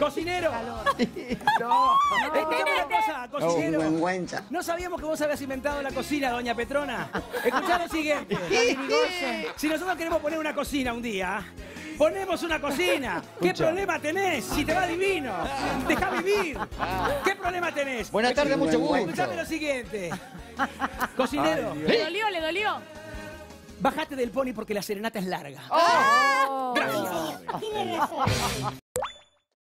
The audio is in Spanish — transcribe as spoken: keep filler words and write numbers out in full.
¡Cocinero! No. Escuchame una cosa, cocinero. Oh, vergüenza. No sabíamos que vos habías inventado la cocina, doña Petrona. Escuchá lo siguiente. Si nosotros queremos poner una cocina un día, ponemos una cocina. ¿Qué problema tenés? Si te va divino. Deja vivir. ¿Qué problema tenés? Buenas tardes, mucho gusto. Escuchame lo siguiente. Cocinero. ¿Le dolió, le dolió? Bájate del pony porque la serenata es larga. Oh. Gracias. Tiene razón.